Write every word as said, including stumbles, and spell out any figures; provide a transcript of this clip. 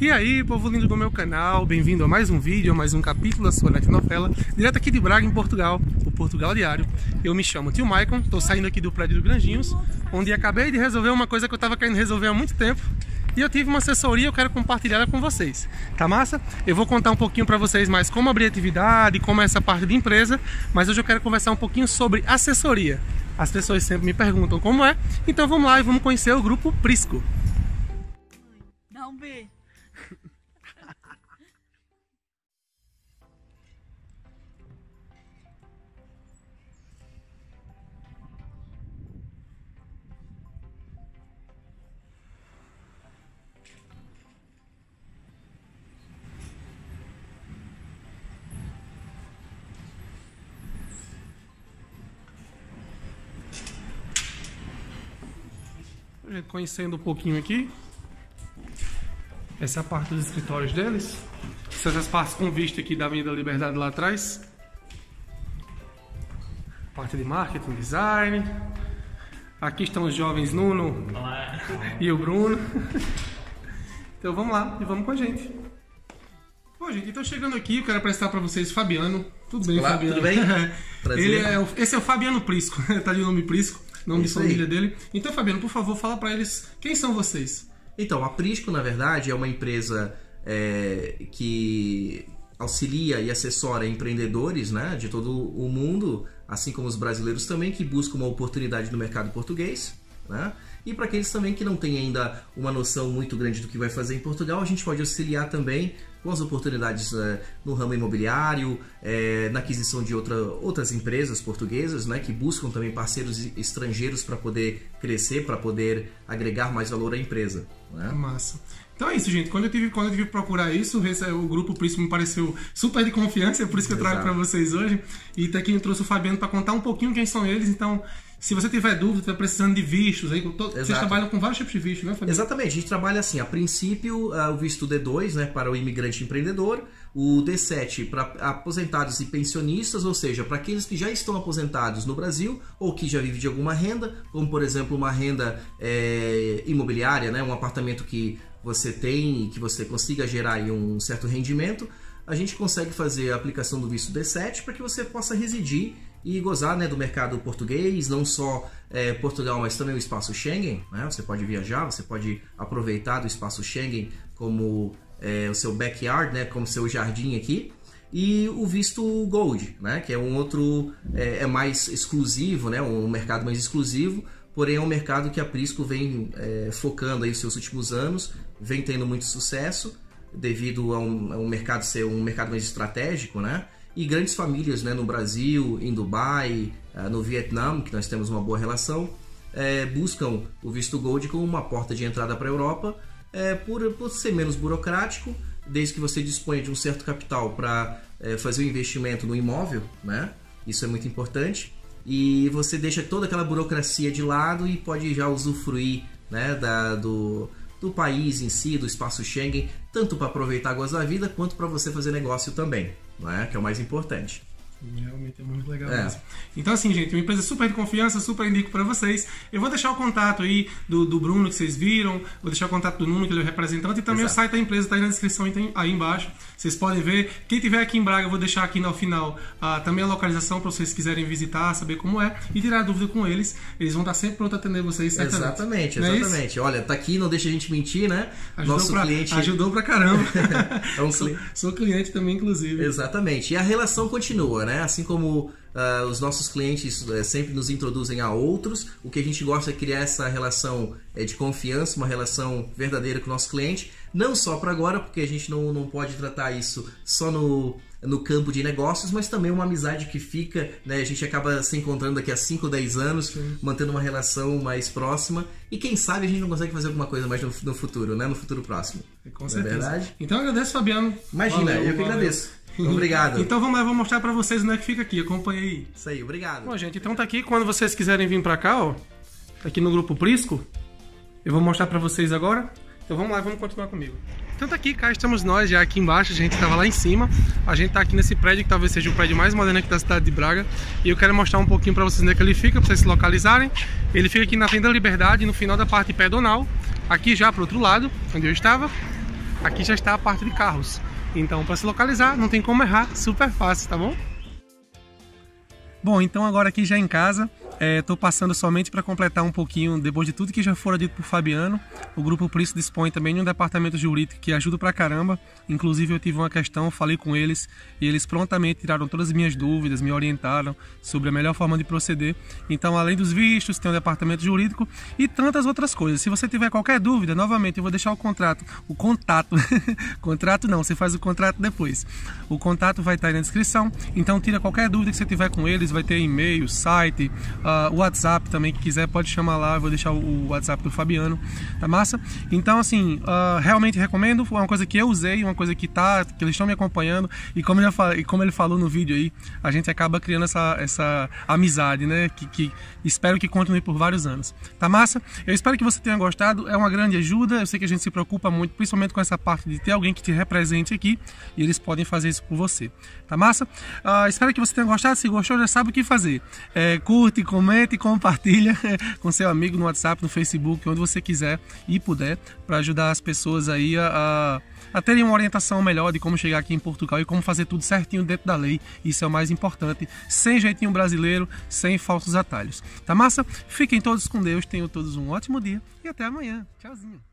E aí, povo lindo do meu canal, bem-vindo a mais um vídeo, a mais um capítulo da sua Netnovela, direto aqui de Braga, em Portugal, o Portugal Diário. Eu me chamo Tio Maicon, estou saindo aqui do prédio do Granjinhos, onde acabei de resolver uma coisa que eu estava querendo resolver há muito tempo. E eu tive uma assessoria, eu quero compartilhar ela com vocês. Tá massa? Eu vou contar um pouquinho para vocês mais como abrir atividade, como é essa parte de empresa, mas hoje eu quero conversar um pouquinho sobre assessoria. As pessoas sempre me perguntam como é, então vamos lá e vamos conhecer o grupo Prisco. Dá um B. Conhecendo um pouquinho aqui, essa é a parte dos escritórios deles. Essas partes com vista aqui da Avenida Liberdade lá atrás. Parte de marketing, design. Aqui estão os jovens Nuno Olá. E o Bruno. Então vamos lá e vamos com a gente. Bom, gente, então chegando aqui, eu quero apresentar para vocês Fabiano. Tudo bem, Olá, Fabiano? Tudo bem? Prazer. Ele é o, esse é o Fabiano Prisco, tá de nome Prisco. Nome de família dele. Então, Fabiano, por favor, fala para eles quem são vocês. Então, a Prisco, na verdade, é uma empresa é, que auxilia e assessora empreendedores, né, de todo o mundo, assim como os brasileiros também, que buscam uma oportunidade no mercado português, né? E para aqueles também que não têm ainda uma noção muito grande do que vai fazer em Portugal, a gente pode auxiliar também com as oportunidades é, no ramo imobiliário, é, na aquisição de outra, outras empresas portuguesas, né, que buscam também parceiros estrangeiros para poder crescer, para poder agregar mais valor à empresa. Né? Massa. Então é isso, gente. Quando eu tive, quando eu tive que procurar isso, esse, o grupo Prisco me pareceu super de confiança, é por isso que eu trago para vocês hoje. E até aqui eu trouxe o Fabiano para contar um pouquinho quem são eles. Então, se você tiver dúvida, estiver precisando de vistos, aí, vocês trabalham com vários tipos de vistos, né, Fabiano? Exatamente. A gente trabalha assim, a princípio, o visto D dois, né, para o imigrante empreendedor, o D sete para aposentados e pensionistas, ou seja, para aqueles que já estão aposentados no Brasil ou que já vivem de alguma renda, como por exemplo uma renda é, imobiliária, né, um apartamento que você tem e que você consiga gerar aí um certo rendimento, a gente consegue fazer a aplicação do visto D sete para que você possa residir e gozar, né, do mercado português, não só é, Portugal, mas também o espaço Schengen, né? Você pode viajar, você pode aproveitar do espaço Schengen como é, o seu backyard, né, como seu jardim aqui. E o visto Gold, né, que é um outro, é, é mais exclusivo, né, um mercado mais exclusivo, porém é um mercado que a Prisco vem é, focando aí nos seus últimos anos, vem tendo muito sucesso, devido a um, a um mercado ser um mercado mais estratégico, né? E grandes famílias, né, no Brasil, em Dubai, no Vietnã, que nós temos uma boa relação, é, buscam o visto Gold como uma porta de entrada para a Europa, é, por, por ser menos burocrático, desde que você disponha de um certo capital para é, fazer o investimento no imóvel, né? Isso é muito importante. E você deixa toda aquela burocracia de lado e pode já usufruir, né, da, do, do país em si, do espaço Schengen, tanto para aproveitar a gozo da vida, quanto para você fazer negócio também. Não é? Que é o mais importante. Realmente é muito legal é. mesmo. Então assim, gente, uma empresa super de confiança, super indico para vocês. Eu vou deixar o contato aí do, do Bruno que vocês viram, vou deixar o contato do Nuno, que ele é o representante, e também Exato. O site da empresa está aí na descrição aí embaixo. Vocês podem ver. Quem tiver aqui em Braga, eu vou deixar aqui no final uh, também a localização para vocês quiserem visitar, saber como é e tirar dúvida com eles. Eles vão estar sempre prontos a atender vocês, certamente. Exatamente, não exatamente. É Olha, tá aqui, não deixa a gente mentir, né? Ajudou Nosso pra, cliente ajudou pra caramba. é um sou, sou cliente também, inclusive. Exatamente. E a relação continua, né? Assim como Uh, os nossos clientes uh, sempre nos introduzem a outros. O que a gente gosta é criar essa relação uh, de confiança, uma relação verdadeira com o nosso cliente, não só para agora, porque a gente não, não pode tratar isso só no, no campo de negócios, mas também uma amizade que fica, né? A gente acaba se encontrando daqui a cinco, dez anos, Sim. mantendo uma relação mais próxima, e quem sabe a gente não consegue fazer alguma coisa mais no, no futuro, né? No futuro próximo. Com certeza. Não é verdade? Então eu agradeço, Fabiano. Imagina, valeu, eu que valeu. agradeço. Obrigado. Então vamos lá, vou mostrar pra vocês onde é que fica aqui. Acompanha aí. Isso aí, obrigado. Bom, gente, então tá aqui. Quando vocês quiserem vir pra cá, ó, tá aqui no grupo Prisco, eu vou mostrar pra vocês agora. Então vamos lá, vamos continuar comigo. Então tá aqui, cá estamos nós já aqui embaixo. A gente tava lá em cima. A gente tá aqui nesse prédio que talvez seja o prédio mais moderno aqui da cidade de Braga. E eu quero mostrar um pouquinho pra vocês onde é que ele fica, pra vocês se localizarem. Ele fica aqui na Avenida Liberdade, no final da parte pedonal. Aqui já pro outro lado, onde eu estava. aqui já está a parte de carros. Então, para se localizar, não tem como errar, super fácil, tá bom? Bom, então agora aqui já em casa, estou é, passando somente para completar um pouquinho, depois de tudo que já fora dito por Fabiano. O Grupo Prisco dispõe também de um departamento jurídico que ajuda pra caramba. Inclusive eu tive uma questão, falei com eles e eles prontamente tiraram todas as minhas dúvidas, me orientaram sobre a melhor forma de proceder. Então, além dos vistos, tem um departamento jurídico e tantas outras coisas. Se você tiver qualquer dúvida, novamente eu vou deixar o contrato, o contato, contrato não, você faz o contrato depois. O contato vai estar aí na descrição, então tira qualquer dúvida que você tiver com eles, vai ter e-mail, site, uh, WhatsApp também, que quiser pode chamar lá, eu vou deixar o WhatsApp do Fabiano, tá massa? Então assim, uh, realmente recomendo, foi uma coisa que eu usei, uma coisa que tá, que eles estão me acompanhando e como ele, e como ele falou no vídeo aí, a gente acaba criando essa, essa amizade, né, que, que espero que continue por vários anos, tá massa? Eu espero que você tenha gostado, é uma grande ajuda, eu sei que a gente se preocupa muito, principalmente com essa parte de ter alguém que te represente aqui e eles podem fazer isso por você, tá massa? Uh, espero que você tenha gostado, se gostou já sabe o que fazer, é, curte, comente e compartilha com seu amigo no WhatsApp, no Facebook, onde você quiser e puder, para ajudar as pessoas aí a, a, a terem uma orientação melhor de como chegar aqui em Portugal e como fazer tudo certinho dentro da lei. Isso é o mais importante, sem jeitinho brasileiro, sem falsos atalhos, tá massa? Fiquem todos com Deus, tenham todos um ótimo dia e até amanhã, tchauzinho.